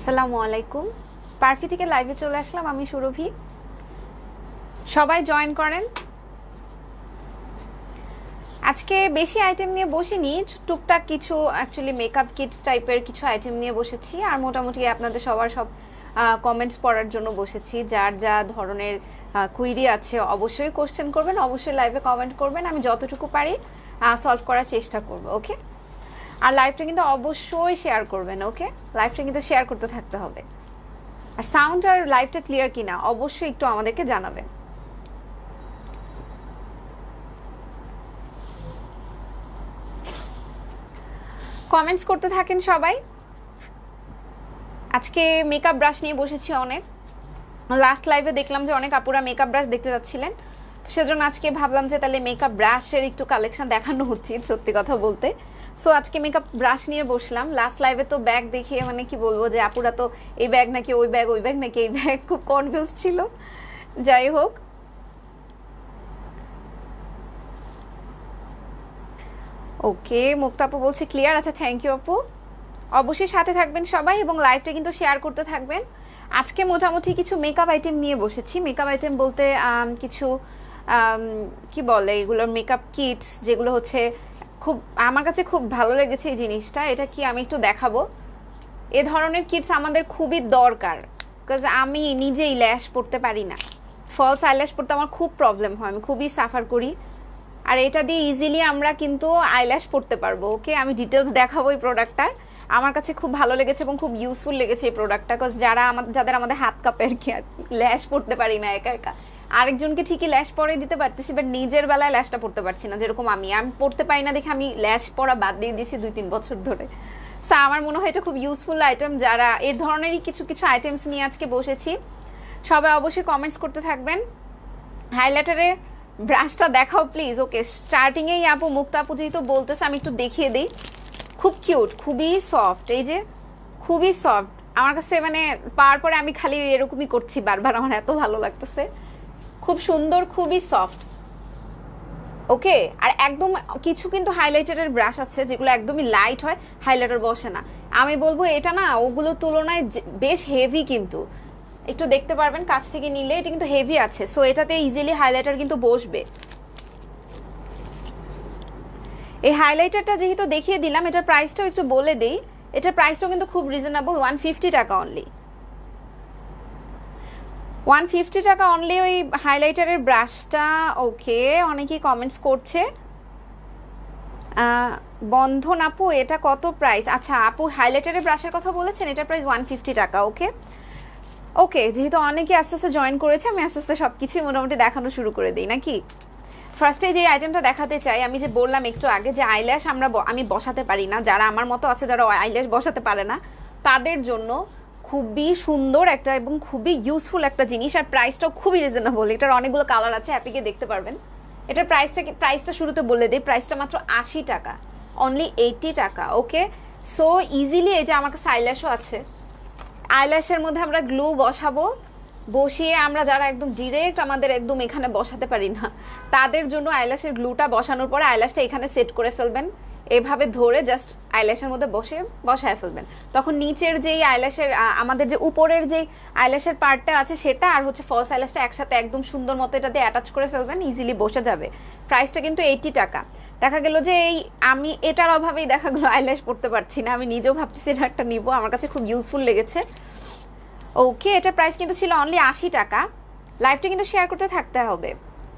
আসসালামু আলাইকুম। পারফি থেকে লাইভে চলে আসলাম, আমি সুরভি। সবাই জয়েন করেন। আজকে বেশি আইটেম নিয়ে বসিনি, টুকটাক কিছু অ্যাকচুয়ালি মেকআপ কিটস টাইপের কিছু আইটেম নিয়ে বসেছি, আর মোটামুটি আপনাদের সবার সব কমেন্টস পড়ার জন্য বসেছি। যার যা ধরনের কুইরি আছে অবশ্যই কোশ্চেন করবেন, অবশ্যই লাইভে কমেন্ট করবেন, আমি যতটুকু পারি সলভ করার চেষ্টা করব। ওকে, আর লাইভটা কিন্তু অবশ্যই শেয়ার করবেন। ওকে, লাইভটা কিন্তু শেয়ার করতে থাকতে হবে। আর সাউন্ড আর লাইভটা ক্লিয়ার কিনা অবশ্যই একটু আমাদেরকে জানাবেন। কমেন্টস করতে থাকেন সবাই। আজকে মেকআপ ব্রাশ নিয়ে বসেছি অনেক। লাস্ট লাইভে দেখলাম যে অনেক আপুরা মেকআপ ব্রাশ দেখতে যাচ্ছিলেন, সেজন্য আজকে ভাবলাম যে তাহলে মেকআপ ব্রাশের একটু কালেকশন দেখানো উচিত, সত্যি কথা বলতে। সো আজকে মেকআপ ব্রাশ নিয়ে বসলাম। লাস্ট লাইভে তো ব্যাগ দেখিয়ে মানে কি বলবো যে আপুরা তো এই ব্যাগ নাকি ওই ব্যাগ, ওই ব্যাগ নাকি এই ব্যাগ, খুব কনফিউজ ছিল। যাই হোক, ওকে, মুক্তা আপু বলছে ক্লিয়ার। আচ্ছা, থ্যাংক ইউ আপু। অবশ্যই সাথে থাকবেন সবাই এবং লাইভটা কিন্তু শেয়ার করতে থাকবেন। আজকে মোটামুটি কিছু মেকআপ আইটেম নিয়ে বসেছি। মেকআপ আইটেম বলতে কিছু কি বলে এগুলোর মেকআপ কিটস, যেগুলো হচ্ছে খুব আমার কাছে খুব ভালো লেগেছে এই জিনিসটা। এটা কি আমি একটু দেখাবো। এ ধরনের কিটস আমাদের খুবই দরকার, বিকজ আমি নিজেই ল্যাশ পড়তে পারি না। ফলস আইল্যাশ পড়তে আমার খুব প্রবলেম হয়, আমি খুবই সাফার করি। আর এটা দিয়ে ইজিলি আমরা কিন্তু আইল্যাশ পড়তে পারবো। ওকে, আমি ডিটেলস দেখাবো এই প্রোডাক্টটার। আমার কাছে খুব ভালো লেগেছে এবং খুব ইউজফুল লেগেছে এই প্রোডাক্টটা, বিকজ যাদের আমাদের হাত কাঁপে আর কি, ল্যাশ পড়তে পারি না একা একা। আরেকজনকে ঠিকই ল্যাশ পরে দিতে পারতেছি, বাট নিজের বেলায় ল্যাশটা পড়তে পারছি না। যেরকম আমি পড়তে পারি না দেখে আমি ল্যাশ পরা বাদ দিয়ে দিয়েছি 2-3 বছর ধরে। সো আমার মনে হয় এটা খুব ইউজফুল আইটেম। যারা এর ধরনেরই কিছু কিছু আইটেমস নিয়ে আজকে বসেছি, সবাই অবশ্যই কমেন্টস করতে থাকবেন। হাইলাইটারের ব্রাশটা দেখাও প্লিজ। ওকে, স্টার্টিংয়েই আপু মুক্তা আপু যেহেতু বলতেছে আমি একটু দেখিয়ে দিই। খুব কিউট, খুবই সফট, এই যে খুবই সফট। আমার কাছে মানে পাওয়ার পরে আমি খালি এরকমই করছি বারবার, আমার এত ভালো লাগতেছে। খুব সুন্দর, খুবই সফট। ওকে, আর একদম কিছু কিন্তু হাইলাইটারের ব্রাশ আছে যেগুলো একদমই লাইট হয়, হাইলাইটার বসে না। আমি বলবো এটা না ওগুলোর তুলনায় বেশ হেভি, কিন্তু একটু দেখতে পারবেন কাছ থেকে নিলে এটা কিন্তু হেভি আছে। সো এটাতে ইজিলি হাইলাইটার কিন্তু বসবে। এই হাইলাইটারটা যেহেতু দেখিয়ে দিলাম, এটার প্রাইসটাও একটু বলে দিই। এটার প্রাইসটাও কিন্তু খুব রিজনেবল, 150 টাকা অনলি। 150 টাকা অনলি ওই হাইলাইটারের ব্রাশটা। ওকে, অনেকেই কমেন্টস করছে। বন্ধন আপু এটা কত প্রাইস? আচ্ছা আপু হাইলাইটারের ব্রাশের কথা বলেছেন, এটার প্রাইস 150 টাকা। ওকে ওকে, যেহেতু অনেকে আস্তে আস্তে জয়েন করেছে, আমি আস্তে আস্তে সব কিছুই মোটামুটি দেখানো শুরু করে দিই নাকি। ফার্স্টে যে আইটেমটা দেখাতে চাই, আমি যে বললাম একটু আগে যে আইল্যাশ আমি বসাতে পারি না, যারা আমার মতো আছে যারা আইল্যাশ বসাতে পারে না, তাদের জন্য খুবই সুন্দর একটা এবং খুবই ইউজফুল একটা জিনিস। আর প্রাইসটাও খুবই রিজনেবল। এটার অনেকগুলো কালার আছে, অ্যাপে দেখতে পারবেন। এটার প্রাইসটা শুরুতে বলে দিই, প্রাইসটা মাত্র 80 টাকা, অনলি 80 টাকা। ওকে, সো ইজিলি এই যে আমার কাছে আইল্যাশও আছে। আইল্যাশের মধ্যে আমরা গ্লু বসাবো, বসিয়ে আমরা যারা একদম ডিরেক্ট আমাদের একদম এখানে বসাতে পারি না, তাদের জন্য আইল্যাশের গ্লুটা বসানোর পরে আইল্যাশটা এখানে সেট করে ফেলবেন। এভাবে ধরে জাস্ট আইল্যাশের মধ্যে বসায় ফেলবেন। তখন নিচের যেই আইল্যাশের আমাদের যে উপরের যেই আইল্যাশের পার্টটা আছে সেটা আর হচ্ছে ফলস আইল্যাশটা একসাথে একদম সুন্দর মতো এটা দিয়ে অ্যাটাচ করে ফেলবেন, ইজিলি বসে যাবে। প্রাইসটা কিন্তু 80 টাকা। দেখা গেল যে আমি এটার অভাবেই দেখা গেলো আইল্যাশ পড়তে পারছি না, আমি নিজেও ভাবতেছি এটা একটা নিবো, আমার কাছে খুব ইউজফুল লেগেছে। ওকে, এটার প্রাইস কিন্তু ছিল অনলি 80 টাকা। লাইভটা কিন্তু শেয়ার করতে থাকতে হবে।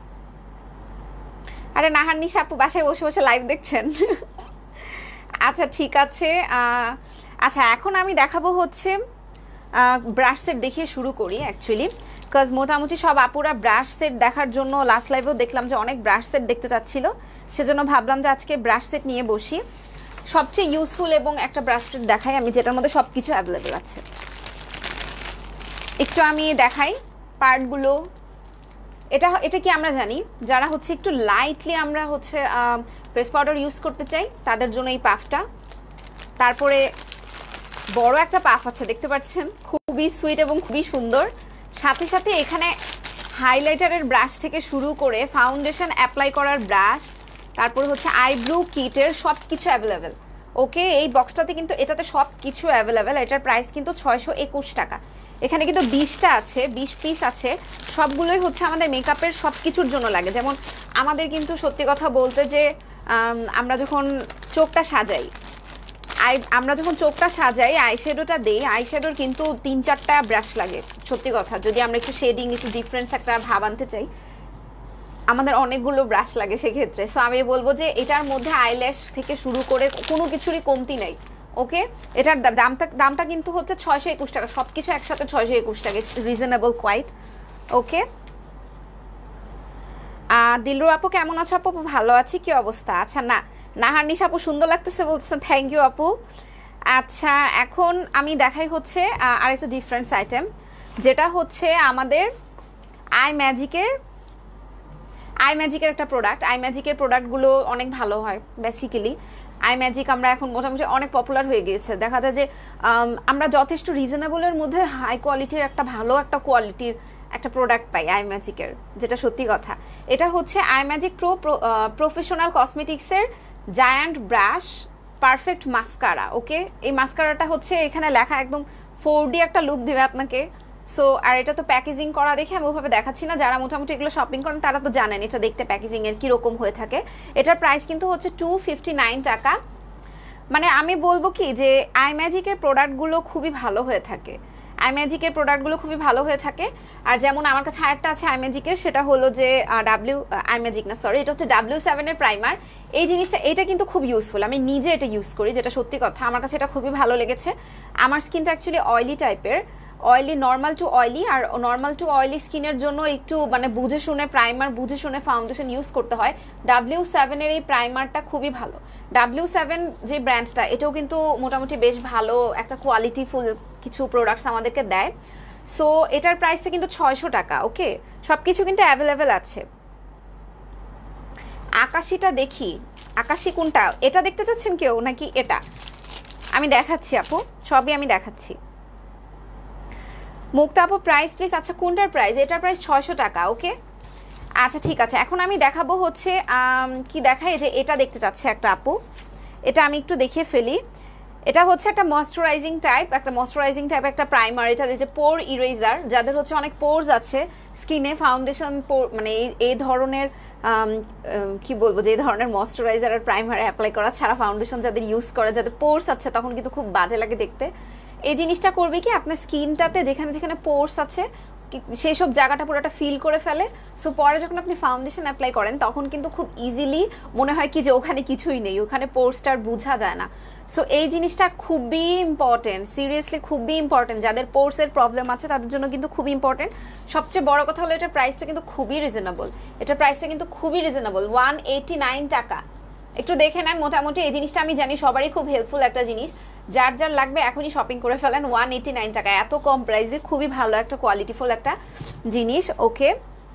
আরে নাহান্নিস আপু বাসায় বসে বসে লাইভ দেখছেন। আচ্ছা ঠিক আছে। আচ্ছা এখন আমি দেখাবো হচ্ছে ব্রাশ সেট দেখিয়ে শুরু করি অ্যাকচুয়ালি, বিকজ মোটামুটি সব আপুরা ব্রাশ সেট দেখার জন্য লাস্ট লাইভেও দেখলাম যে অনেক ব্রাশ সেট দেখতে চাচ্ছিল, সেজন্য ভাবলাম যে আজকে ব্রাশ সেট নিয়ে বসি। সবচেয়ে ইউজফুল এবং একটা ব্রাশ সেট দেখাই আমি, যেটার মধ্যে সব কিছু অ্যাভেলেবেল আছে। একটু আমি দেখাই পার্টগুলো। এটা কি আমরা জানি, যারা হচ্ছে একটু লাইটলি আমরা হচ্ছে প্রেস পাউডার ইউজ করতে চাই তাদের জন্য এই পাফটা। তারপরে বড় একটা পাফ আছে দেখতে পাচ্ছেন, খুবই সুইট এবং খুবই সুন্দর। সাথে সাথে এখানে হাইলাইটারের ব্রাশ থেকে শুরু করে ফাউন্ডেশন অ্যাপ্লাই করার ব্রাশ, তারপর হচ্ছে আইব্রো কিটের সব কিছু অ্যাভেলেবেল। ওকে, এই বক্সটাতে কিন্তু এটাতে সব কিছু অ্যাভেলেবেল। এটার প্রাইস কিন্তু 621 টাকা। এখানে কিন্তু 20টা আছে, 20 পিস আছে। সবগুলোই হচ্ছে আমাদের মেকআপের সব কিছুর জন্য লাগে। যেমন আমাদের কিন্তু সত্যি কথা বলতে যে আমরা যখন চোখটা সাজাই, আইশ্যাডোটা দেই, আইশ্যাডোর কিন্তু 3-4টা ব্রাশ লাগে। সত্যি কথা, যদি আমরা একটু শেডিং, একটু ডিফারেন্স একটা ভাব আনতে চাই, আমাদের অনেকগুলো ব্রাশ লাগে সেক্ষেত্রে। সো আমি বলবো যে এটার মধ্যে আইল্যাশ থেকে শুরু করে কোনো কিছুরই কমতি নাই। ওকে, এটার দামটা কিন্তু হচ্ছে 621 টাকা। সব কিছু একসাথে 621 টাকা, it's reasonable quite. Okay, Dilru আপু কেমন আছো? আপু ভালো আছি, কি অবস্থা? আচ্ছা, নাহারনিশ আপু সুন্দর লাগতেছে বলতেছেন, থ্যাংক ইউ আপু। আচ্ছা, এখন আমি দেখাই হচ্ছে আরেকটা ডিফারেন্স আইটেম, যেটা হচ্ছে আমাদের আই ম্যাজিকের একটা প্রোডাক্ট। আই ম্যাজিকের প্রোডাক্টগুলো অনেক ভালো হয় বেসিক্যালি। আই ম্যাজিক আমরা এখন মোটামুটি অনেক পপুলার হয়ে গিয়েছে। দেখা যায় যে আমরা যথেষ্ট রিজনেবলের মধ্যে হাই কোয়ালিটির একটা ভালো একটা কোয়ালিটির একটা প্রোডাক্ট পাই আই ম্যাজিকের, যেটা সত্যি কথা। এটা হচ্ছে আই ম্যাজিক প্রফেশনাল কসমেটিক্সের giant brush perfect mascara. Okay, এই মাস্কারাটা হচ্ছে এখানে লেখা, একদম 4D একটা লুক দেবে আপনাকে। সো আর এটা তো প্যাকেজিং করা দেখে আমি ওভাবে দেখাচ্ছি না, যারা মোটামুটি এগুলো শপিং করেন তারা তো জানেন এটা দেখতে প্যাকেজিং এর কিরকম হয়ে থাকে। এটার প্রাইস কিন্তু হচ্ছে 259 টাকা। মানে আমি বলবো কি যে আই ম্যাজিকের প্রোডাক্টগুলো খুবই ভালো হয়ে থাকে, আর যেমন আমার কাছে আরেকটা আছে আই ম্যাজিকের, সেটা হলো যে এটা হচ্ছে W7 এর প্রাইমার। এই জিনিসটা, এটা কিন্তু খুব ইউজফুল, আমি নিজে এটা ইউজ করি, যেটা সত্যি কথা। আমার কাছে এটা খুবই ভালো লেগেছে। আমার স্কিনটা অ্যাকচুয়ালি অয়েলি টাইপের, নর্মাল টু অয়েলি, আর নর্মাল টু অয়েলি স্কিনের জন্য একটু মানে বুঝে শুনে প্রাইমার, বুঝে শুনে ফাউন্ডেশন ইউজ করতে হয়। W7 এর এই প্রাইমারটা খুবই ভালো। W7 যে ব্র্যান্ডটা, এটাও কিন্তু মোটামুটি বেশ ভালো একটা কোয়ালিটিফুল কিছু প্রোডাক্টস আমাদেরকে দেয়। সো এটার প্রাইসটা কিন্তু 600 টাকা। ওকে, সবকিছু কিন্তু অ্যাভেলেবেল আছে। আকাশিটা দেখি, আকাশি কোনটা? এটা দেখতে চাচ্ছেন কেউ নাকি এটা? আমি দেখাচ্ছি আপু, সবই আমি দেখাচ্ছি। মুক্তা আপু প্রাইস প্লিজ। আচ্ছা, কোনটার প্রাইস? এটার প্রাইস 600 টাকা। ওকে, আচ্ছা ঠিক আছে। এখন আমি দেখাবো হচ্ছে কি দেখাই, যে এটা দেখতে চাচ্ছে একটা আপু, এটা আমি একটু দেখিয়ে ফেলি। এটা হচ্ছে একটা ময়শ্চারাইজিং টাইপ একটা প্রাইমার। এটা যে পোর ইরেজার, যাদের হচ্ছে অনেক পোরস আছে স্কিনে, ফাউন্ডেশন মানে এই ধরনের কি বলবো, যে এই ধরনের ময়শ্চারাইজার আর প্রাইমার অ্যাপ্লাই করা ছাড়া ফাউন্ডেশন যাদের ইউজ করে, যাদের পোরস আছে, তখন কিন্তু খুব বাজে লাগে দেখতে। এই জিনিসটা করবে কি, আপনার স্কিনটাতে যেখানে যেখানে পোরস আছে সেই সব জায়গাটা পুরোটা ফিল করে ফেলে। সো পরে যখন আপনি ফাউন্ডেশন অ্যাপ্লাই করেন, তখন কিন্তু খুব ইজিলি মনে হয় কি যে ওখানে কিছুই নেই, ওখানে পোরসটার বোঝা যায় না। সো এই জিনিসটা খুবই ইম্পর্টেন্ট, সিরিয়াসলি খুবই ইম্পর্টেন্ট। যাদের পোরসের প্রবলেম আছে তাদের জন্য কিন্তু খুবই ইম্পর্টেন্ট। সবচেয়ে বড় কথা হলো এটার প্রাইসটা কিন্তু খুবই রিজনেবল। 189 টাকা। একটু দেখে নেন মোটামুটি। এই জিনিসটা আমি জানি সবারই খুব হেল্পফুল একটা জিনিস, যার যার লাগবে এখনই শপিং করে ফেলেন। 189 টাকা, এত কম প্রাইসে খুবই ভালো একটা কোয়ালিটিফুল একটা জিনিস। ওকে,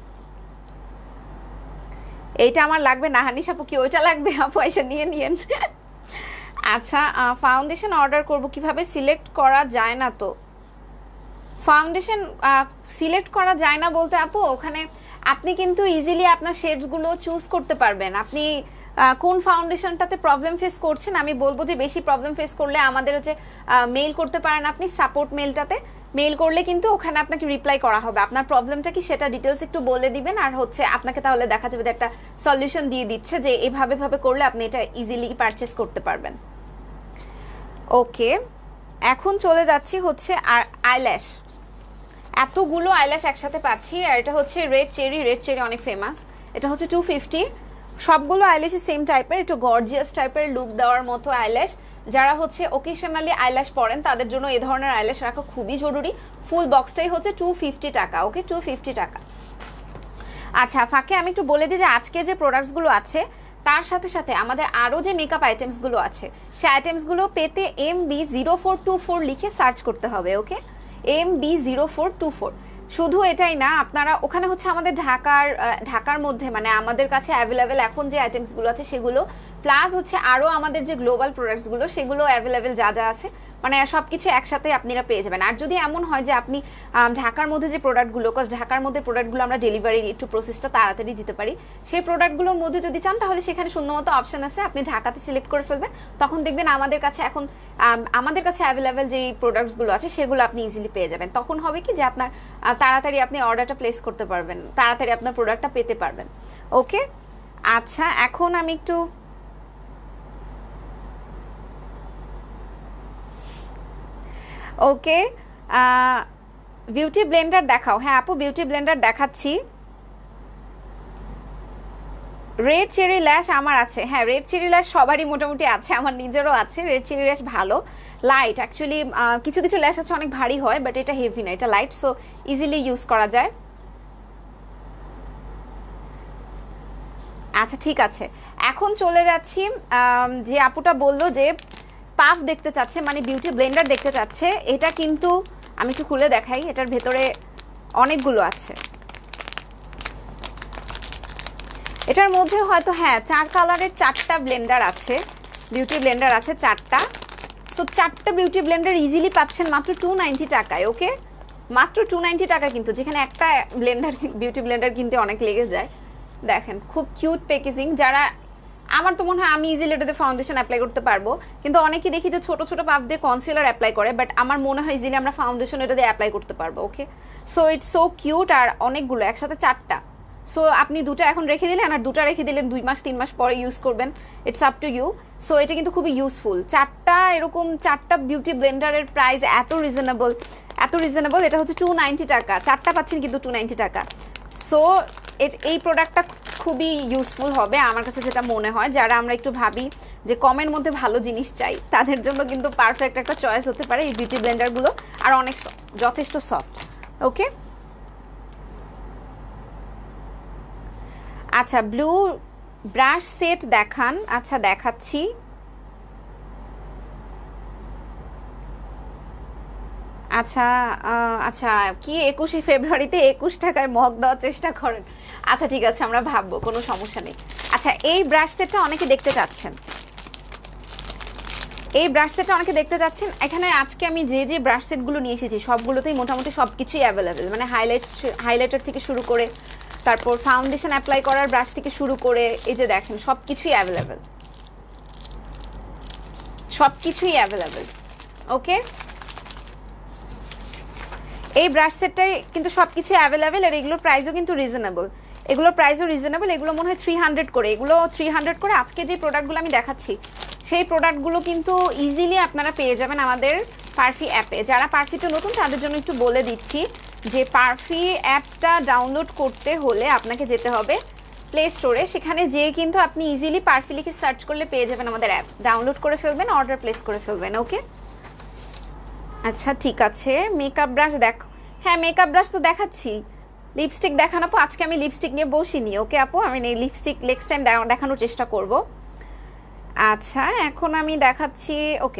এইটা আমার লাগবে। নাহানিস আপু কি ওইটা লাগবে? আপু এসে নিয়েন। আচ্ছা, ফাউন্ডেশন অর্ডার করব কিভাবে? সিলেক্ট করা যায় না তো? ফাউন্ডেশন সিলেক্ট করা যায় না বলতে আপু, ওখানে আপনি কিন্তু ইজিলি আপনার শেডসগুলো চুজ করতে পারবেন। আপনি কোন ফাউন্ডেশনটাতে প্রবলেম ফেস করছেন, আমি বলবো যে বেশি প্রবলেম ফেস করলে আমাদের হচ্ছে মেইল করতে পারেন আপনি সাপোর্ট মেইলটাতে। মেইল করলে কিন্তু ওখানে আপনাকে রিপ্লাই করা হবে, আপনার প্রবলেমটা কি সেটা ডিটেলস একটু বলে দিবেন, আর হচ্ছে আপনাকে তাহলে দেখা যাবে যে একটা সলিউশন দিয়ে দিচ্ছে যে এভাবে করলে আপনি এটা ইজিলি পারচেস করতে পারবেন। ওকে, এখন চলে যাচ্ছি হচ্ছে আর আইল্যাশ। এতগুলো আইল্যাশ একসাথে পাচ্ছি, আর এটা হচ্ছে রেড চেরি অনেক ফেমাস। এটা হচ্ছে 250। সবগুলো আইল্যাশই সেম টাইপের, একটু গর্জিয়াস টাইপের লুক দেওয়ার মতো আইল্যাশ। যারা হচ্ছে ওকেশনালি আইল্যাশ পরেন তাদের জন্য এই ধরনের আইল্যাশ রাখা খুবই জরুরি। ফুল বক্সটাই হচ্ছে 250 টাকা। ওকে, 250 টাকা। আচ্ছা, ফাঁকে আমি একটু বলে দিই যে আজকের যে প্রোডাক্টসগুলো আছে তার সাথে সাথে আমাদের আরও যে মেকআপ আইটেমসগুলো আছে, সেই আইটেমসগুলো পেতে MB0424 লিখে সার্চ করতে হবে। ওকে, MB0424। শুধু এটাই না, আপনারা ওখানে হচ্ছে আমাদের ঢাকার মধ্যে মানে আমাদের কাছে অ্যাভেলেবেল এখন যে আইটেমসগুলো আছে সেগুলো, প্লাস হচ্ছে আরও আমাদের যে গ্লোবাল প্রোডাক্টসগুলো সেগুলো অ্যাভেলেবেল যা যা আছে, মানে সব কিছু একসাথে আপনারা পেয়ে যাবেন। আর যদি এমন হয় যে আপনি ঢাকার মধ্যে যে প্রোডাক্টগুলো, কজ ঢাকার মধ্যে প্রোডাক্টগুলো আমরা ডেলিভারি একটু প্রসেসটা তাড়াতাড়ি দিতে পারি, সেই প্রোডাক্টগুলোর মধ্যে যদি চান তাহলে সেখানে সুন্দরমতো অপশন আছে, আপনি ঢাকাতে সিলেক্ট করে ফেলবেন। তখন দেখবেন আমাদের কাছে এখন অ্যাভেলেবেল যে প্রোডাক্টসগুলো আছে সেগুলো আপনি ইজিলি পেয়ে যাবেন। তখন হবে কি যে আপনার তাড়াতাড়ি আপনি অর্ডারটা প্লেস করতে পারবেন, তাড়াতাড়ি আপনার প্রোডাক্টটা পেতে পারবেন। ওকে, আচ্ছা এখন আমি একটু ওকে বিউটি ব্লেন্ডার দেখাও। হ্যাঁ আপু বিউটি ব্লেন্ডার দেখাচ্ছি। রেড চেরি ল্যাশ আমার আছে। হ্যাঁ রেড চেরি ল্যাশ সবারই মোটামুটি আছে, আমার নিজেরও আছে। রেড চেরি ল্যাশ ভালো, লাইট অ্যাকচুয়ালি। কিছু কিছু ল্যাশ আছে অনেক ভারী হয়, বাট এটা হেভি না, এটা লাইট, সো ইজিলি ইউজ করা যায়। আচ্ছা ঠিক আছে, এখন চলে যাচ্ছি। যে আপুটা বললো যে পাফ দেখতে চাচ্ছে, মানে বিউটি ব্লেন্ডার দেখতে চাচ্ছে, এটা কিন্তু আমি একটু খুলে দেখাই। এটার ভেতরে অনেকগুলো আছে, এটার মধ্যে হয়তো হ্যাঁ 4 কালারের 4টা ব্লেন্ডার আছে, বিউটি ব্লেন্ডার আছে 4টা। সো 4টা বিউটি ব্লেন্ডার ইজিলি পাচ্ছেন মাত্র 290 টাকায়। ওকে, মাত্র 290 টাকা, কিন্তু যেখানে একটা বিউটি ব্লেন্ডার কিনতে অনেক লেগে যায়। দেখেন খুব কিউট প্যাকেজিং। যারা, আমার তো মনে হয় আমি ইজিলি এটাতে ফাউন্ডেশন অ্যাপ্লাই করতে পারবো, কিন্তু অনেকেই দেখি যে ছোট ছোট পাফ দিয়ে কনসিলার অ্যাপ্লাই করে, বাট আমার মনে হয় ইজিলি আমরা ফাউন্ডেশন এটা দিয়ে অ্যাপ্লাই করতে পারবো। Okay, so it's so cute. আর অনেকগুলো একসাথে 4টা, সো আপনি 2টা এখন রেখে দিলেন, আর 2টা রেখে দিলেন 2 মাস 3 মাস পরে ইউজ করবেন, it's up to you. So এটা কিন্তু খুবই ইউজফুল। 4টা এরকম 4টা বিউটি ব্লেন্ডারের প্রাইস এত রিজনেবল, এত রিজনেবল। এটা হচ্ছে 290 টাকা, 4টা পাচ্ছেন কিন্তু 290 টাকা। সো এই প্রোডাক্টটা খুবই ইউজফুল হবে আমার কাছে যেটা মনে হয়। যারা আমরা একটু ভাবি যে কমের মধ্যে ভালো জিনিস চাই, তাদের জন্য কিন্তু পারফেক্ট একটা চয়েস হতে পারে এই বিউটি ব্লেন্ডারগুলো, আর অনেক যথেষ্ট সফট। ওকে, আচ্ছা ব্লু ব্রাশ সেট দেখান। আচ্ছা দেখাচ্ছি। আচ্ছা আচ্ছা, কি 21শে ফেব্রুয়ারিতে 21 টাকায় মগ দেওয়ার চেষ্টা করেন? আচ্ছা ঠিক আছে, আমরা ভাববো, কোনো সমস্যা নেই। আচ্ছা এই ব্রাশ সেটটা অনেকে দেখতে চাচ্ছেন, এই ব্রাশ সেটটা অনেকে দেখতে চাচ্ছেন। এখানে আজকে আমি যে যে ব্রাশ সেটগুলো নিয়ে এসেছি সবগুলোতেই মোটামুটি সব কিছুই অ্যাভেলেবেল, মানে হাইলাইটার থেকে শুরু করে, তারপর ফাউন্ডেশন অ্যাপ্লাই করার ব্রাশ থেকে শুরু করে, এই যে দেখেন সব কিছুই অ্যাভেলেবেল, সব কিছুই অ্যাভেলেবেল। ওকে, এই ব্রাশ সেটটাই কিন্তু সব কিছু অ্যাভেলেবেল, আর এগুলোর প্রাইসও কিন্তু রিজনেবল, এগুলোর প্রাইসও রিজনেবল। এগুলো মনে হয় 300 করে, এগুলো 300 করে। আজকে যে প্রোডাক্টগুলো আমি দেখাচ্ছি সেই প্রোডাক্টগুলো কিন্তু ইজিলি আপনারা পেয়ে যাবেন আমাদের পারফি অ্যাপে। যারা পারফিতে নতুন তাদের জন্য একটু বলে দিচ্ছি যে পারফি অ্যাপটা ডাউনলোড করতে হলে আপনাকে যেতে হবে প্লে স্টোরে, সেখানে যেয়ে কিন্তু আপনি ইজিলি পারফি লিখে সার্চ করলে পেয়ে যাবেন আমাদের অ্যাপ, ডাউনলোড করে ফেলবেন, অর্ডার প্লেস করে ফেলবেন। ওকে, আচ্ছা ঠিক আছে। মেকআপ ব্রাশ দেখ, হ্যাঁ মেকআপ ব্রাশ তো দেখাচ্ছি। লিপস্টিক দেখানো আপু, আজকে আমি লিপস্টিক নিয়ে বসিনি। ওকে আপু, আমি লিপস্টিক নেক্সট টাইম দেখানোর চেষ্টা করব। আচ্ছা এখন আমি দেখাচ্ছি। ওকে,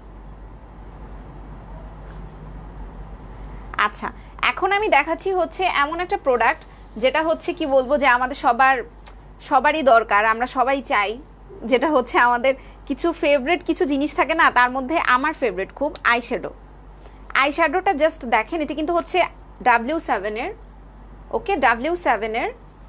আচ্ছা এখন আমি দেখাচ্ছি হচ্ছে এমন একটা প্রোডাক্ট যেটা হচ্ছে কি বলবো, যে আমাদের সবারই দরকার, আমরা সবাই চাই, যেটা হচ্ছে আমাদের কিছু ফেভারিট কিছু জিনিস থাকে না, তার মধ্যে আমার ফেভারিট খুব আইশ্যাডো। আইশ্যাডোটা জাস্ট দেখেন, এটা কিন্তু হচ্ছে W7 এর। ওকে, W7 এর,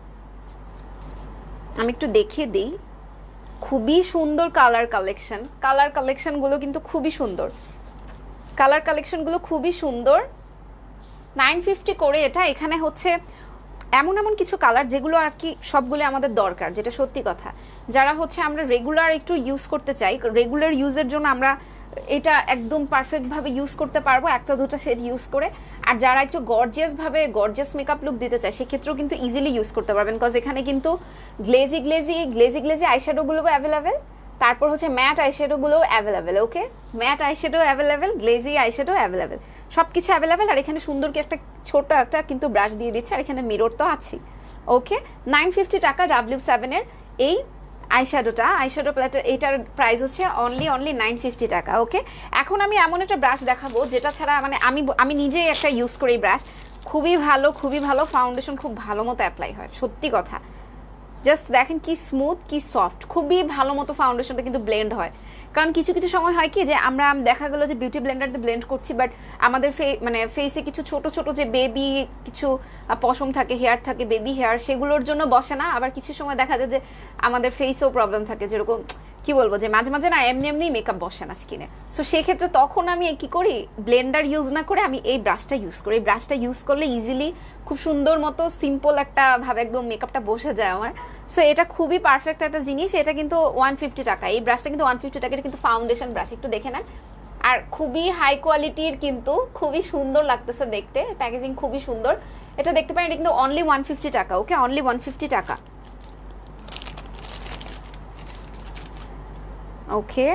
আমি একটু দেখিয়ে দিই। খুবই সুন্দর কালার কালেকশন, কালার কালেকশনগুলো কিন্তু খুবই সুন্দর, কালার কালেকশনগুলো খুবই সুন্দর। 950 করে এটা। এখানে হচ্ছে এমন এমন কিছু কালার যেগুলো আর কি সবগুলো আমাদের দরকার, যেটা সত্যি কথা। যারা হচ্ছে আমরা রেগুলার একটু ইউজ করতে চাই, রেগুলার ইউজের জন্য আমরা এটা একদম পারফেক্টভাবে ইউজ করতে পারবো একটা দুটা শেড ইউজ করে। আর যারা একটু গর্জিয়াস মেকআপ লুক দিতে চায় সেক্ষেত্রেও কিন্তু ইজিলি ইউজ করতে পারবেন, বিকজ এখানে কিন্তু গ্লেজি আইশ্যাডোগুলো অ্যাভেলেবেল, তারপর হচ্ছে ম্যাট আইশ্যাডোগুলো available. Okay, matte eyeshadow available, glazy eyeshadow available, সব কিছু অ্যাভেলেবেল। আর এখানে সুন্দর কি একটা ছোট একটা কিন্তু ব্রাশ দিয়ে দিচ্ছে, আর এখানে মিরর তো আছে। ওকে, 950 টাকা W7 এর এই আইশ্যাডো প্যালেট, এটার প্রাইস হচ্ছে অনলি 950 টাকা। ওকে, এখন আমি এমন একটা ব্রাশ দেখাবো যেটা ছাড়া মানে আমি নিজে একটা ইউজ করি ব্রাশ, খুবই ভালো ফাউন্ডেশন খুব ভালো মতো অ্যাপ্লাই হয়, সত্যি কথা। জাস্ট দেখেন কি স্মুথ কি সফট, খুবই ভালো মতো ফাউন্ডেশনটা কিন্তু ব্লেন্ড হয়। কারণ কিছু কিছু সময় হয় কি যে আমরা দেখা গেল যে বিউটি ব্লেন্ডার দিয়ে ব্লেন্ড করছি, বাট আমাদের মানে ফেসে কিছু ছোট ছোট যে বেবি কিছু পশম থাকে, হেয়ার থাকে, বেবি হেয়ার, সেগুলোর জন্য বসে না। আবার কিছু সময় দেখা যায় যে আমাদের ফেসেও প্রবলেম থাকে, যেরকম কি বলবো যে মাঝে মাঝে না এমনি এমনি মেকআপ বসে না স্কিনে। সো সেক্ষেত্রে তখন আমি কি করি, ব্লেন্ডার ইউজ না করে আমি এই ব্রাশটা ইউজ করি। এই ব্রাশটা ইউজ করলে ইজিলি খুব সুন্দর মতো সিম্পল একটা ভাবে একদম মেকআপটা বসে যায় আমার। সো এটা খুবই পারফেক্ট একটা জিনিস। এটা কিন্তু 150 টাকা, এই ব্রাশটা কিন্তু 150 টাকা। এটা কিন্তু ফাউন্ডেশন ব্রাশ, একটু দেখে নেন। আর খুবই হাই কোয়ালিটির, কিন্তু খুবই সুন্দর লাগতেছে দেখতে, প্যাকেজিং খুবই সুন্দর। এটা দেখতে পারেন, এটা কিন্তু অনলি 150 টাকা। ওকে, অনলি 150 টাকা। ওকে,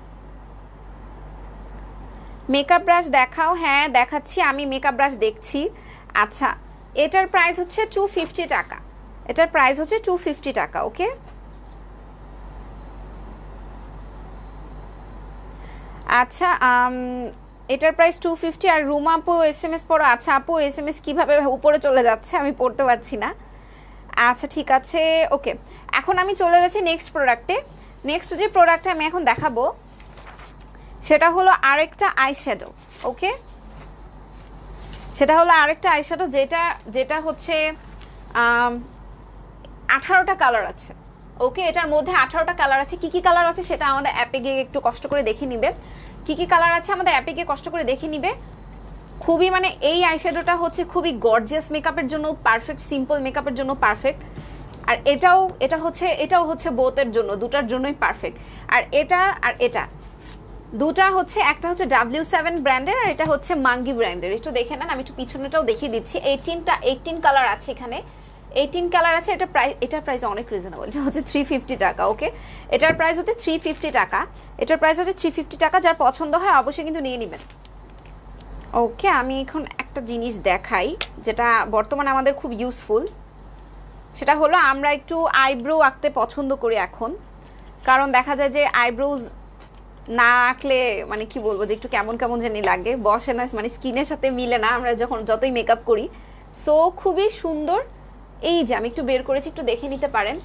মেকআপ ব্রাশ দেখাও। হ্যাঁ দেখাচ্ছি, আমি মেকআপ ব্রাশ দেখছি। আচ্ছা, এটার প্রাইস হচ্ছে 250 টাকা। এটার প্রাইস হচ্ছে 250 টাকা। ওকে, আচ্ছা, এটার প্রাইস 250। আর রুম আপু SMS পড়ো। আচ্ছা আপু, SMS কিভাবে উপরে চলে যাচ্ছে আমি পড়তে পারছি না। আচ্ছা ঠিক আছে, ওকে। এখন আমি চলে যাচ্ছি নেক্সট প্রোডাক্টে। নেক্সট যে প্রোডাক্টটা আমি এখন দেখাবো সেটা হলো আরেকটা আইশ্যাডো। ওকে, সেটা হলো আরেকটা আইশ্যাডো, যেটা হচ্ছে 18টা কালার আছে। ওকে, এটার মধ্যে 18টা কালার আছে। কি কি কালার আছে সেটা আমাদের অ্যাপে গিয়ে একটু কষ্ট করে দেখে নিবে। কি কি কালার আছে আমাদের অ্যাপে গিয়ে কষ্ট করে দেখে নিবে। খুবই মানে এই আইশ্যাডোটা হচ্ছে খুবই গর্জিয়াস মেকআপের জন্য পারফেক্ট, সিম্পল মেকআপের জন্য পারফেক্ট। আর এটাও হচ্ছে বোথের জন্য, দুটার জন্যই পারফেক্ট। আর এটা দুটা হচ্ছে, একটা হচ্ছে W7 ব্র্যান্ডের আর এটা হচ্ছে মাঙ্গি ব্র্যান্ডের। একটু দেখে নেন, আমি একটু পিছনেটাও দেখিয়ে দিচ্ছি। 18 কালার আছে এখানে, 18 কালার আছে। এটার প্রাইস অনেক রিজনেবল, এটা হচ্ছে 350 টাকা। ওকে, এটার প্রাইস হচ্ছে 350 টাকা। এটার প্রাইস হচ্ছে 350 টাকা। যার পছন্দ হয় অবশ্যই কিন্তু নিয়ে নেবেন। ওকে, আমি এখন একটা জিনিস দেখাই যেটা বর্তমানে আমাদের খুব ইউজফুল। সেটা হলো আমরা একটু আইব্রো আঁকতে পছন্দ করি এখন, কারণ দেখা যায় যে আইব্রোজ না আঁকলে মানে কি বলবো যে একটু কেমন কেমন জানি লাগে, বসে না, মানে স্কিনের সাথে মিলে না আমরা যতই মেকআপ করি। সো খুবই সুন্দর। এই যে আমি একটু বের করেছি, একটু দেখে নিতে পারেন।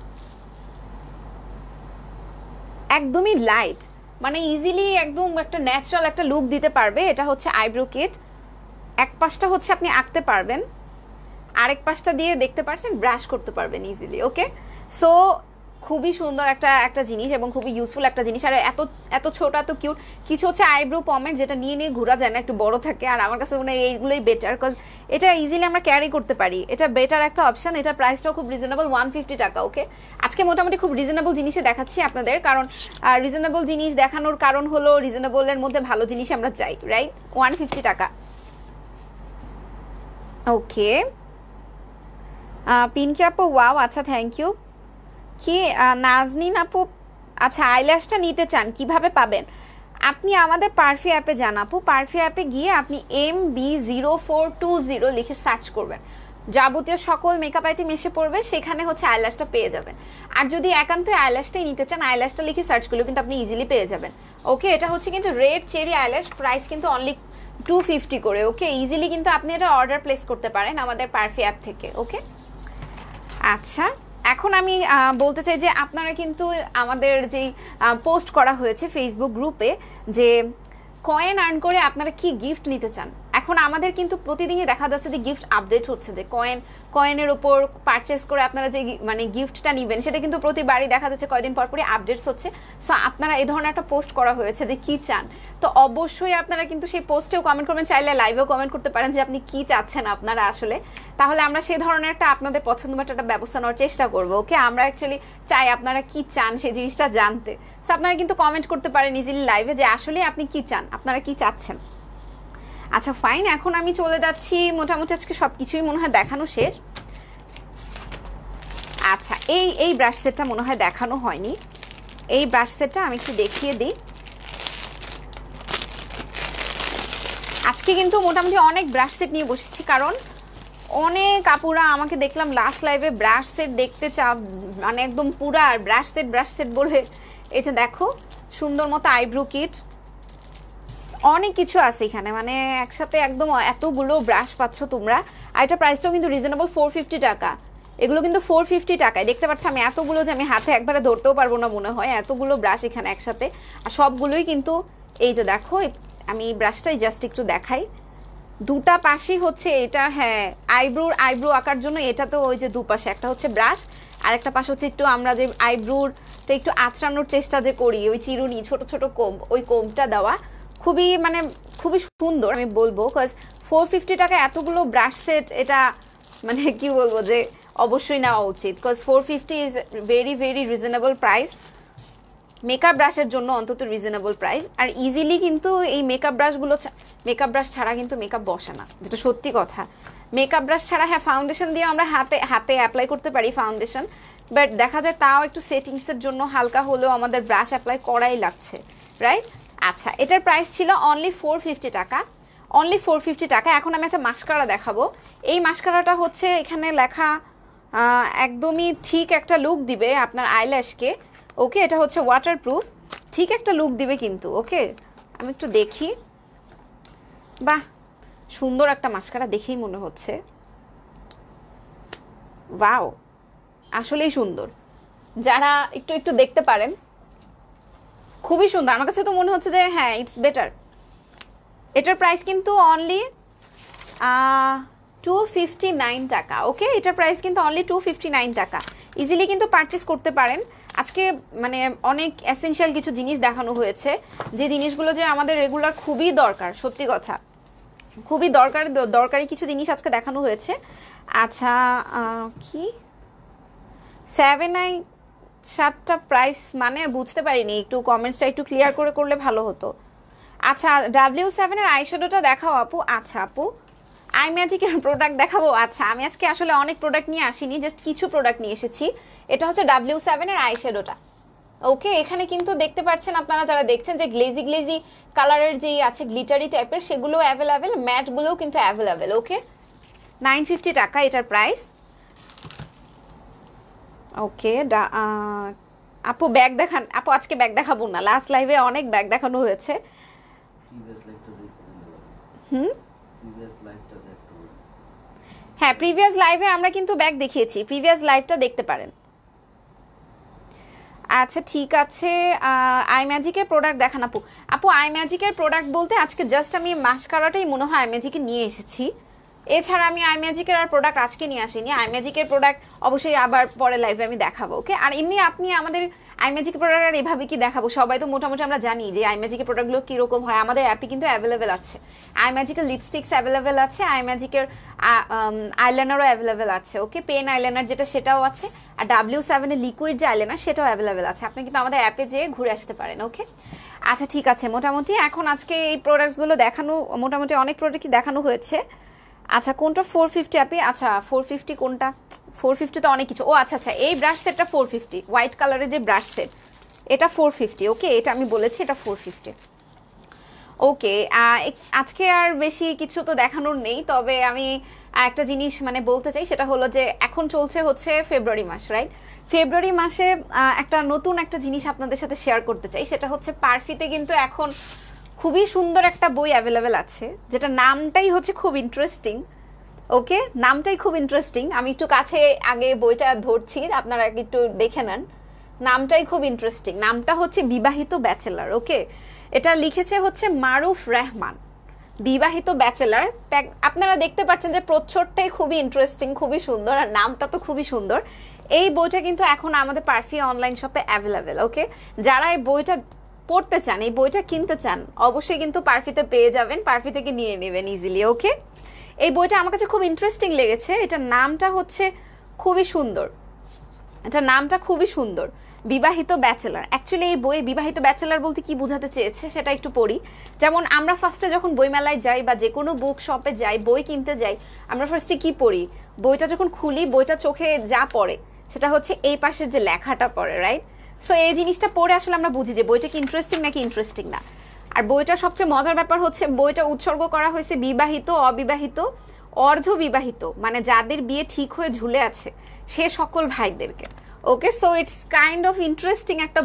একদমই লাইট, মানে ইজিলি একদম একটা ন্যাচারাল একটা লুক দিতে পারবে। এটা হচ্ছে আইব্রো কিট। এক পাশটা হচ্ছে আপনি আঁকতে পারবেন, আরেক পাশটা দিয়ে দেখতে পাচ্ছেন ব্রাশ করতে পারবেন ইজিলি। ওকে, সো খুবই সুন্দর একটা জিনিস এবং খুবই ইউজফুল একটা জিনিস। আর এত ছোট, এত কিউট। কিছু হচ্ছে আইব্রো পমেট, যেটা নিয়ে ঘোরা যায় না, একটু বড় থাকে। আর আমার কাছে মনে হয় এইগুলোই বেটার, বিকজ এটা ইজিলি আমরা ক্যারি করতে পারি। এটা বেটার একটা অপশন। এটার প্রাইসটাও খুব রিজনেবল, 150 টাকা। ওকে, আজকে মোটামুটি খুব রিজনেবল জিনিসে দেখাচ্ছি আপনাদের, কারণ রিজনেবল জিনিস দেখানোর কারণ হলো রিজনেবলের মধ্যে ভালো জিনিস আমরা চাই, রাইট? 150 টাকা। ওকে, পিনকি আপু, ওয়াও, আচ্ছা থ্যাংক ইউ। কি নাজনীন আপু, আচ্ছা আইল্যাশটা নিতে চান, কিভাবে পাবেন? আপনি আমাদের পারফি অ্যাপে যান আপু। পারফি অ্যাপে গিয়ে আপনি MB0420 লিখে সার্চ করবেন, যাবতীয় সকল মেকআপ আইটেম এসে পড়বে, সেখানে হচ্ছে আইল্যাশটা পেয়ে যাবেন। আর যদি একান্ত আইল্যাশটাই নিতে চান, আইল্যাশটা লিখে সার্চ করলেও কিন্তু আপনি ইজিলি পেয়ে যাবেন। ওকে, এটা হচ্ছে কিন্তু রেড চেরি আইল্যাশ, প্রাইস কিন্তু অনলি 250 করে। ওকে, ইজিলি কিন্তু আপনি এটা অর্ডার প্লেস করতে পারেন আমাদের পারফি অ্যাপ থেকে। ওকে, আচ্ছা এখন আমি বলতে চাই যে আপনারা কিন্তু আমাদের যেই পোস্ট করা হয়েছে ফেসবুক গ্রুপে, যে কয়েন আর্ন করে আপনারা কি গিফট নিতে চান। এখন আমাদের কিন্তু প্রতিদিনই দেখা যাচ্ছে যে গিফট আপডেট হচ্ছে, যে কয়েনের উপর পারচেস করে আপনারা যে মানে গিফটটা নেবেন সেটা কিন্তু প্রতিবারই দেখা যাচ্ছে কয়েকদিন পর পরই আপডেটস হচ্ছে। সো আপনারা এই ধরনের একটা পোস্ট করা হয়েছে যে কি চান, তো অবশ্যই আপনারা কিন্তু সেই পোস্টেও কমেন্ট করবেন, চাইলে লাইভেও কমেন্ট করতে পারেন যে আপনি কি চাচ্ছেন আপনারা আসলে। তাহলে আমরা সেই ধরনের একটা আপনাদের পছন্দ মতো একটা ব্যবস্থা নেওয়ার চেষ্টা করবো। ওকে, আমরা অ্যাকচুয়ালি চাই আপনারা কি চান সেই জিনিসটা জানতে। সো আপনারা কিন্তু কমেন্ট করতে পারেন ইজিলি লাইভে যে আসলে আপনি কি চান, আপনারা কি চাচ্ছেন। আচ্ছা ফাইন, এখন আমি চলে যাচ্ছি, মোটামুটি আজকে সবকিছুই মনে হয় দেখানো শেষ। আচ্ছা, এই ব্রাশ সেটটা মনে হয় দেখানো হয়নি। এই ব্রাশ সেটটা আমি একটু দেখিয়ে দিই। আজকে কিন্তু মোটামুটি অনেক ব্রাশ সেট নিয়ে বসেছি, কারণ অনেক আপুরা আমাকে দেখলাম লাস্ট লাইভে ব্রাশ সেট দেখতে মানে একদম পুরা ব্রাশ সেট বলে। এই যে দেখো সুন্দর মতো আইব্রো কিট, অনেক কিছু আছে এখানে, মানে একসাথে একদম এতগুলো ব্রাশ পাচ্ছ তোমরা। আর এটা প্রাইসটাও কিন্তু রিজনেবল, 450 টাকা। এগুলো কিন্তু 450 টাকায়। দেখতে পাচ্ছ আমি এতগুলো যে আমি হাতে একবারে ধরতেও পারবো না মনে হয়, এতগুলো ব্রাশ এখানে একসাথে। আর সবগুলোই কিন্তু এই যে দেখো, আমি ব্রাশটাই জাস্ট একটু দেখাই, দুটা পাশেই হচ্ছে এটা, হ্যাঁ আইব্রো আঁকার জন্য এটা তো ওই যে দুপাশে একটা হচ্ছে ব্রাশ, আর একটা পাশে হচ্ছে একটু আমরা যে আইব্রোটা একটু আঁচড়ানোর চেষ্টা যে করি, ওই চিরুনি ছোট ছোট কোম, ওই কোমটা দেওয়া খুবই মানে খুবই সুন্দর আমি বলবো। কজ 450 টাকা এতগুলো ব্রাশ সেট, এটা মানে কি বলবো যে অবশ্যই নেওয়া উচিত। Cause 450 is very very reasonable price, makeup ব্রাশের জন্য অন্তত রিজনেবল প্রাইস। আর ইজিলি কিন্তু এই মেকআপ মেকআপ ব্রাশ ছাড়া কিন্তু মেকআপ বসে না, যেটা সত্যি কথা। মেকআপ ব্রাশ ছাড়া হ্যাঁ ফাউন্ডেশন দিয়ে আমরা হাতে অ্যাপ্লাই করতে পারি ফাউন্ডেশন, বাট দেখা যায় তাও একটু সেটিংসের জন্য হালকা হলেও আমাদের ব্রাশ অ্যাপ্লাই করাই লাগছে, রাইট? আচ্ছা, এটার প্রাইস ছিল অনলি 450 টাকা, অনলি 450 টাকা। এখন আমি একটা মাস্কারা দেখাবো। এই মাস্কারাটা হচ্ছে এখানে লেখা একদমই ঠিক একটা লুক দিবে আপনার আইল্যাশকে, ওকে? এটা হচ্ছে ওয়াটারপ্রুফ, ঠিক একটা লুক দিবে কিন্তু, ওকে? আমি একটু দেখি, বাহ সুন্দর একটা মাস্কারা দেখেই মনে হচ্ছে, ওয়াও আসলেই সুন্দর। যারা একটু একটু দেখতে পারেন, খুবই সুন্দর। আমার কাছে তো মনে হচ্ছে যে হ্যাঁ ইটস বেটার। এটার প্রাইস কিন্তু অনলি 259 টাকা, ওকে? এটার প্রাইস কিন্তু অনলি 259 টাকা। ইজিলি কিন্তু পারচেস করতে পারেন। আজকে মানে অনেক এসেনশিয়াল কিছু জিনিস দেখানো হয়েছে, যে জিনিসগুলো যে আমাদের রেগুলার খুবই দরকার, সত্যি কথা খুবই দরকারি কিছু জিনিস আজকে দেখানো হয়েছে। আচ্ছা, কি 7টা প্রাইস মানে বুঝতে পারিনি, একটু কমেন্টসটা একটু ক্লিয়ার করলে ভালো হতো। আচ্ছা, W7 এর আইশ্যাডোটা দেখাও আপু। আচ্ছা আপু, আই ম্যাজিকের প্রোডাক্ট দেখাবো। আচ্ছা, আমি আজকে আসলে অনেক প্রোডাক্ট নিয়ে আসিনি, জাস্ট কিছু প্রোডাক্ট নিয়ে এসেছি। এটা হচ্ছে W7 এর আইশ্যাডোটা, ওকে? এখানে কিন্তু দেখতে পাচ্ছেন আপনারা যারা দেখছেন যে গ্লেজি কালারের যেই আছে গ্লিটারি টাইপের, সেগুলো অ্যাভেলেবেল, ম্যাটগুলোও কিন্তু অ্যাভেলেবেল, ওকে? 950 টাকা এটার প্রাইস, ওকে? আপু ব্যাগ দেখান। আপু আজকে ব্যাগ দেখাবো না, লাস্ট লাইভে অনেক ব্যাগ দেখানো হয়েছে। হ্যাঁ, প্রিভিয়াস লাইভে আমরা কিন্তু ব্যাগ দেখিয়েছি, প্রিভিয়াস লাইভটা দেখতে পারেন। আচ্ছা ঠিক আছে, আই ম্যাজিকের প্রোডাক্ট দেখান আপু। আপু আই ম্যাজিকের প্রোডাক্ট বলতে আজকে জাস্ট আমি মাস্কারাটাই মনে হয় আই ম্যাজিকে নিয়ে এসেছি, এছাড়া আমি আই ম্যাজিকের আর প্রোডাক্ট আজকে নিয়ে আসিনি। আই ম্যাজিকের প্রোডাক্ট অবশ্যই আবার পরে লাইভে আমি দেখাবো, ওকে? আর এমনি আপনি আমাদের আই ম্যাজিকের প্রোডাক্ট আর এভাবে কি দেখাবো, সবাই তো মোটামুটি আমরা জানি যে আই ম্যাজিকের প্রোডাক্টগুলো কীরকম হয়। আমাদের অ্যাপে কিন্তু অ্যাভেলেবেল আছে, আই ম্যাজিকের লিপস্টিক্স অ্যাভেলেবেল আছে, আই ম্যাজিকের আইলাইনারও অ্যাভেলেবেল আছে, ওকে? পেন আইলাইনার যেটা সেটাও আছে, আর W7 এর লিকুইড যে আইলাইনার সেটাও অ্যাভেলেবেল আছে। আপনি কিন্তু আমাদের অ্যাপে যেয়ে ঘুরে আসতে পারেন, ওকে? আচ্ছা ঠিক আছে, মোটামুটি এখন আজকে এই প্রোডাক্টসগুলো দেখানো, মোটামুটি অনেক প্রোডাক্টই দেখানো হয়েছে। আচ্ছা কোনটা 450 আপনি? আচ্ছা 450 কোনটা? 450 তো অনেক কিছু। ও আচ্ছা আচ্ছা, এই ব্রাশ সেটটা 450, হোয়াইট কালারের যে ব্রাশ সেট এটা 450, ওকে? এটা আমি বলেছি এটা 450, ওকে? আজকে আর বেশি কিছু তো দেখানোর নেই, তবে আমি একটা জিনিস মানে বলতে চাই, সেটা হলো যে এখন চলছে হচ্ছে ফেব্রুয়ারি মাস, রাইট? ফেব্রুয়ারি মাসে একটা নতুন একটা জিনিস আপনাদের সাথে শেয়ার করতে চাই, সেটা হচ্ছে পারফিতে কিন্তু এখন খুবই সুন্দর একটা বই অ্যাভেলেবেল আছে, যেটা নামটাই হচ্ছে খুব ইন্টারেস্টিং, ওকে? নামটাই খুব ইন্টারেস্টিং। আমি একটু কাছে আগে বইটা ধরছি, আপনারা একটু দেখে নেন। নামটাই খুব ইন্টারেস্টিং, নামটা হচ্ছে বিবাহিত ব্যাচেলার, ওকে? এটা লিখেছে হচ্ছে মারুফ রহমান, বিবাহিত ব্যাচেলার। আপনারা দেখতে পাচ্ছেন যে প্রচ্ছদটাই খুবই ইন্টারেস্টিং, খুবই সুন্দর, আর নামটা তো খুবই সুন্দর। এই বইটা কিন্তু এখন আমাদের পারফি অনলাইন শপে অ্যাভেলেবেল, ওকে? যারা এই বইটা পড়তে চান, এই বইটা কিনতে চান, অবশ্যই কিন্তু পারফিতে পেয়ে যাবেন, পারফি থেকে নিয়ে নেবেন ইজিলি, ওকে? এই বইটা আমার কাছে খুব ইন্টারেস্টিং লেগেছে। এটার নামটা হচ্ছে খুবই সুন্দর, এটা নামটা খুবই সুন্দর, বিবাহিত ব্যাচেলার। অ্যাকচুয়ালি এই বই বিবাহিত ব্যাচেলার বলতে কি বোঝাতে চেয়েছে সেটা একটু পড়ি। যেমন আমরা ফার্স্টে যখন বইমেলায় যাই বা যে কোনো বুক শপে যাই, বই কিনতে যাই, আমরা ফার্স্টে কি পড়ি? বইটা যখন খুলি, বইটা চোখে যা পড়ে সেটা হচ্ছে এই পাশের যে লেখাটা পড়ে, রাইট? সো এই জিনিসটা পড়ে আসলে আমরা বুঝি যে বইটা কি ইন্টারেস্টিং নাকি ইন্টারেস্টিং না। আর বইটার সবচেয়ে মজার ব্যাপার হচ্ছে বইটা উৎসর্গ করা হয়েছে বিবাহিত, অবিবাহিত, অর্ধবিবাহিত, মানে যাদের বিয়ে ঠিক হয়ে ঝুলে আছে সে সকল ভাইদেরকে, okay? So it's kind of interesting একটা বই।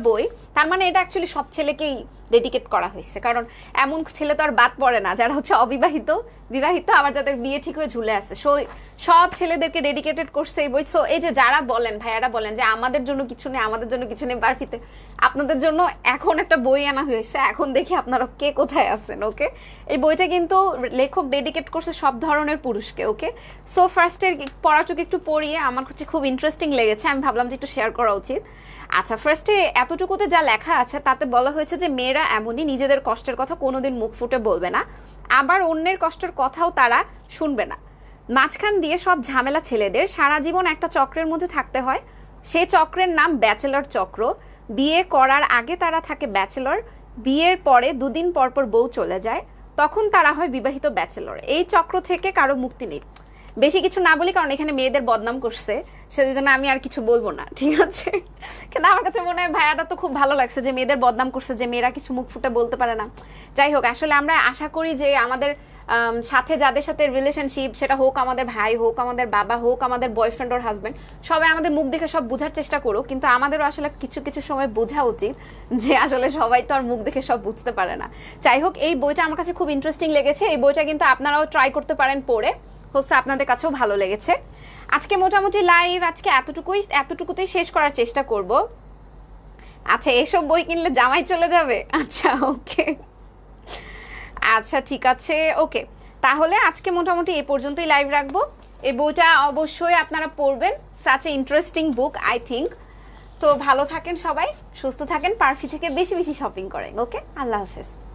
তার মানে এটা অ্যাকচুয়ালি সব ছেলেকেই ডেডিকেট করা হয়েছে, কারণ এমন ছেলে তো আর বাদ পড়ে না যারা হচ্ছে অবিবাহিত, বিবাহিত, আবার যাদের বিয়ে ঠিক হয়ে ঝুলে আছে। সো সব ছেলেদেরকে ডেডিকেটেড করছে এই বই। সো এই যে যারা বলেন, ভাইয়ারা বলেন যে আমাদের জন্য কিছু নেই, আমাদের জন্য কিছু নেই পারফিতে, আপনাদের জন্য এখন একটা বই আনা হয়েছে, এখন দেখি আপনারা কে কোথায় আছেন। ওকে, এই বইটা কিন্তু লেখক ডেডিকেট করছে সব ধরনের পুরুষকে। ওকে, সো ফার্স্টের পড়াটুক একটু পড়িয়ে আমার হচ্ছে খুব ইন্টারেস্টিং লেগেছে, আমি ভাবলাম যে একটু শেয়ার করা উচিত। আচ্ছা, ফার্স্টে এতটুকুতে যা লেখা আছে তাতে বলা হয়েছে যে মেয়েরা এমনই, নিজেদের কষ্টের কথা কোনোদিন মুখ ফুটে বলবে না, আবার অন্যের কষ্টের কথাও তারা শুনবে না। মাঝখান দিয়ে সব ঝামেলা ছেলেদের, সারা জীবন একটা চক্রের মধ্যে থাকতে হয়, সেই চক্রের নাম ব্যাচেলর চক্র। বিয়ে করার আগে তারা থাকে ব্যাচেলর, বিয়ের পরে দুদিন পর পর বউ চলে যায়, তখন তারা হয় বিবাহিত ব্যাচেলর। এই চক্র থেকে কারো মুক্তি নেই। বেশি কিছু না বলি, কারণ এখানে মেয়েদের বদনাম করছে, সেজন্য আমি আর কিছু বলবো না, ঠিক আছে? কিন্তু আমার কাছে মনে হয় ভাইয়াটা তো খুব ভালো লাগছে যে মেয়েদের বদনাম করছে, যে মেয়েরা কিছু মুখ ফুটে বলতে পারে না। যাই হোক, আসলে আমরা আশা করি যে আমাদের সাথে যাদের সাথে রিলেশনশিপ, সেটা হোক আমাদের ভাই, হোক আমাদের বাবা, হোক আমাদের বয়ফ্রেন্ড ওর হাজব্যান্ড, সবাই আমাদের মুখ দেখে সব বোঝার চেষ্টা করুক, কিন্তু আমাদেরও আসলে কিছু কিছু সময় বোঝা উচিত যে আসলে সবাই তো আর মুখ দেখে সব বুঝতে পারে না। যাই হোক, এই বইটা আমার কাছে খুব ইন্টারেস্টিং লেগেছে, এই বইটা কিন্তু আপনারাও ট্রাই করতে পারেন পড়ে, হোপস আপনাদের কাছেও ভালো লেগেছে। আজকে মোটামুটি লাইভ আজকে এতটুকুতেই শেষ করার চেষ্টা করব। আচ্ছা, এসব বই কিনলে জামাই চলে যাবে? আচ্ছা, ওকে, আচ্ছা ঠিক আছে, ওকে, তাহলে আজকে মোটামুটি এই পর্যন্তই লাইভ রাখবো। এই বইটা অবশ্যই আপনারা পড়বেন, such a interesting book I think. তো ভালো থাকেন সবাই, সুস্থ থাকেন, পারফি থেকে বেশি বেশি শপিং করেন। ওকে, আল্লাহ হাফেজ।